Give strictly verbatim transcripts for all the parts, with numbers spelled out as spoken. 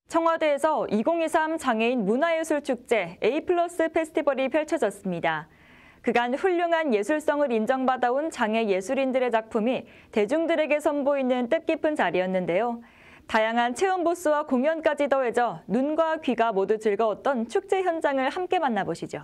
청와대에서 이천이십삼 장애인 문화예술축제 A 플러스 페스티벌이 펼쳐졌습니다. 그간 훌륭한 예술성을 인정받아온 장애 예술인들의 작품이 대중들에게 선보이는 뜻깊은 자리였는데요. 다양한 체험 부스와 공연까지 더해져 눈과 귀가 모두 즐거웠던 축제 현장을 함께 만나보시죠.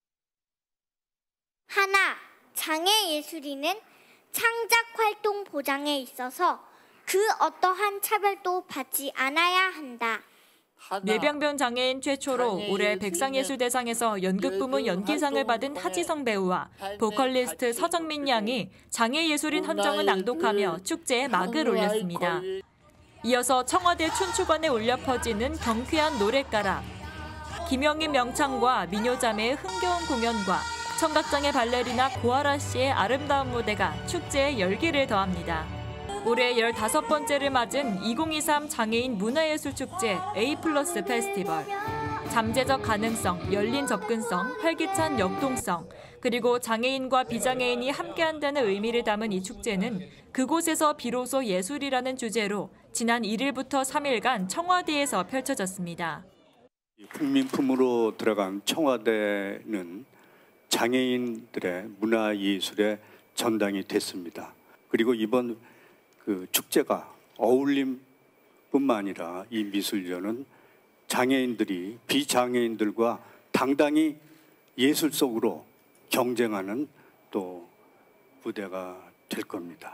하나, 장애 예술인은 창작 활동 보장에 있어서 그 어떠한 차별도 받지 않아야 한다. 뇌병변 장애인 최초로 올해 백상예술대상에서 연극부문 연기상을 받은 하지성 배우와 보컬리스트 서정민 양이 장애예술인 헌정을 낭독하며 축제에 막을 올렸습니다. 이어서 청와대 춘추관에 울려 퍼지는 경쾌한 노랫가락, 김영임 명창과 미녀자매의 흥겨운 공연과 청각장애 발레리나 고아라 씨의 아름다운 무대가 축제에 열기를 더합니다. 올해 열다섯 번째를 맞은 이천이십삼 장애인 문화예술축제 A 플러스 페스티벌. 잠재적 가능성, 열린 접근성, 활기찬 역동성, 그리고 장애인과 비장애인이 함께한다는 의미를 담은 이 축제는 그곳에서 비로소 예술이라는 주제로 지난 일 일부터 삼 일간 청와대에서 펼쳐졌습니다. 국민품으로 들어간 청와대는 장애인들의 문화예술의 전당이 됐습니다. 그리고 이번 그 축제가 어울림뿐만 아니라 이 미술전은 장애인들이 비장애인들과 당당히 예술 속으로 경쟁하는 또 무대가 될 겁니다.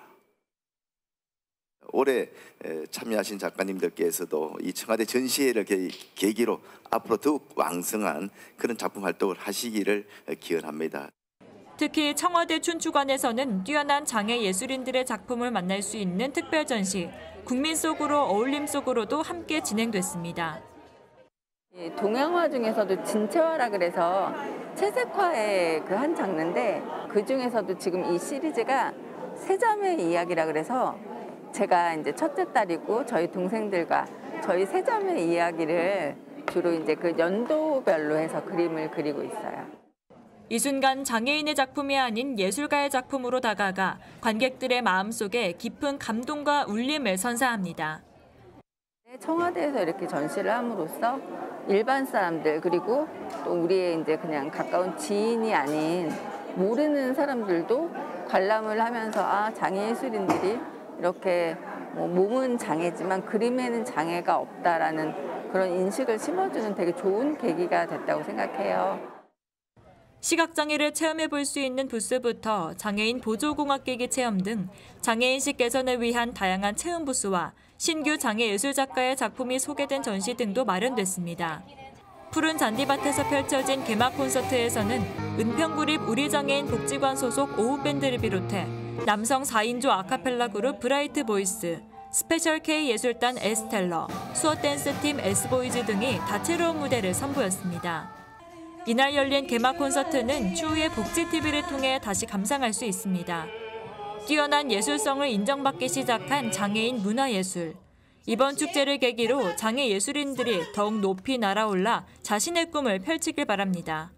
올해 참여하신 작가님들께서도 이 청와대 전시회를 계기로 앞으로 더욱 왕성한 그런 작품 활동을 하시기를 기원합니다. 특히 청와대 춘추관에서는 뛰어난 장애 예술인들의 작품을 만날 수 있는 특별 전시, 국민 속으로 어울림 속으로도 함께 진행됐습니다. 동양화 중에서도 진체화라 그래서 채색화의 그 한 장르인데 그 중에서도 지금 이 시리즈가 세자매 이야기라 그래서 제가 이제 첫째 딸이고 저희 동생들과 저희 세자매 이야기를 주로 이제 그 연도별로 해서 그림을 그리고 있어요. 이 순간 장애인의 작품이 아닌 예술가의 작품으로 다가가 관객들의 마음속에 깊은 감동과 울림을 선사합니다. 청와대에서 이렇게 전시를 함으로써 일반 사람들 그리고 또 우리의 이제 그냥 가까운 지인이 아닌 모르는 사람들도 관람을 하면서 아 장애예술인들이 이렇게 뭐 몸은 장애지만 그림에는 장애가 없다라는 그런 인식을 심어주는 되게 좋은 계기가 됐다고 생각해요. 시각장애를 체험해 볼 수 있는 부스부터 장애인 보조공학기기 체험 등 장애인식 개선을 위한 다양한 체험 부스와 신규 장애예술 작가의 작품이 소개된 전시 등도 마련됐습니다. 푸른 잔디밭에서 펼쳐진 개막 콘서트에서는 은평구립 우리장애인 복지관 소속 오후밴드를 비롯해 남성 사 인조 아카펠라 그룹 브라이트 보이스, 스페셜 K 예술단 에스텔러, 수어 댄스팀 에스보이즈 등이 다채로운 무대를 선보였습니다. 이날 열린 개막 콘서트는 추후에 복지티비를 통해 다시 감상할 수 있습니다. 뛰어난 예술성을 인정받기 시작한 장애인 문화예술. 이번 축제를 계기로 장애 예술인들이 더욱 높이 날아올라 자신의 꿈을 펼치길 바랍니다.